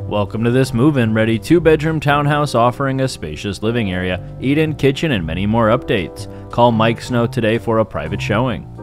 Welcome to this move-in ready 2-bedroom townhouse offering a spacious living area, eat-in kitchen, and many more updates. Call Mike Snow today for a private showing.